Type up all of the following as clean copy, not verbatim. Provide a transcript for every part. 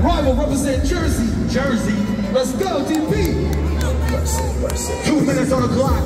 Rival represent Jersey. Jersey. Let's go, DP. 2 minutes on the clock.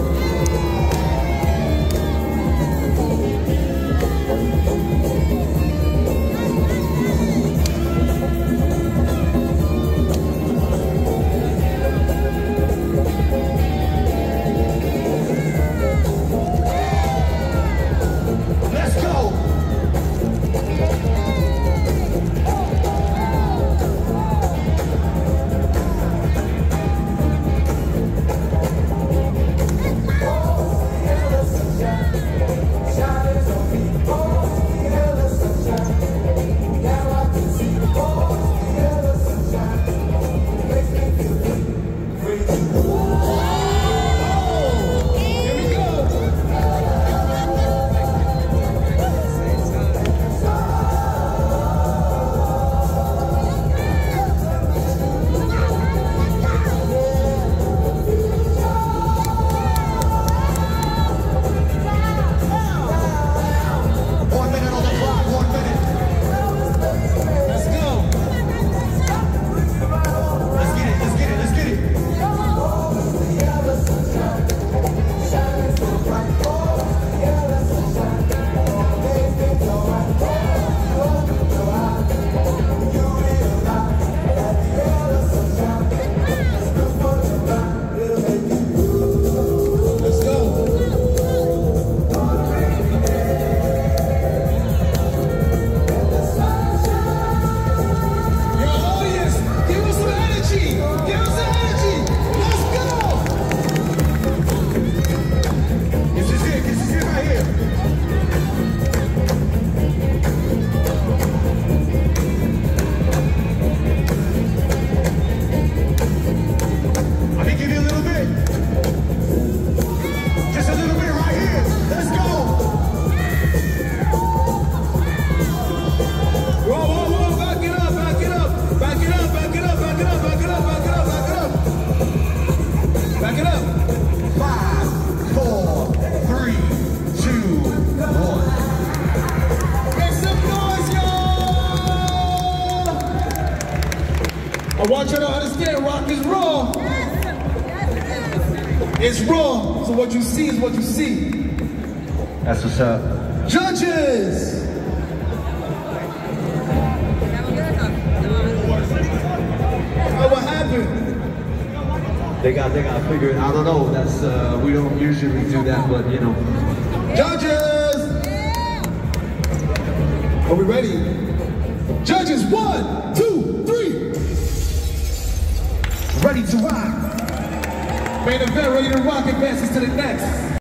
I want you to understand, rock is raw. It's raw, so what you see is what you see. That's what's up. Judges! Oh, what happened? They got figured. I don't know. That's we don't usually do that, but you know. Judges! Are we ready? Judges, 1, 2, 3. Ready to rock. Main event, ready to rock, advances to the next.